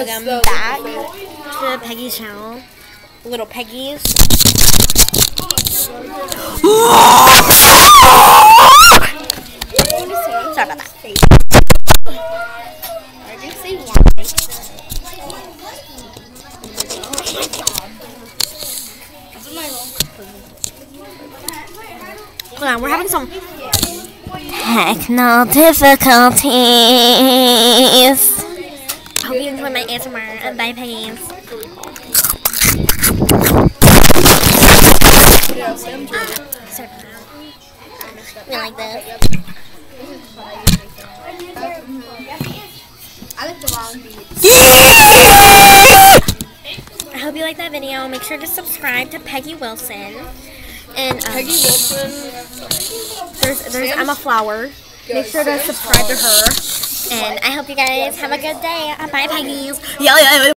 welcome back to Peggy's channel. Little Peggy's. Sorry about that. Hold on, we're having some technical difficulties. I hope you enjoy my ASMR. Bye, Peggy's. We like this. I like the wrong beat. I hope you like that video. Make sure to subscribe to Peggy Wilson. And Peggy Wilson. There's Emma Flower. Make sure to subscribe to her. And I hope you guys have a good day. Bye, Peggy's. Yeah.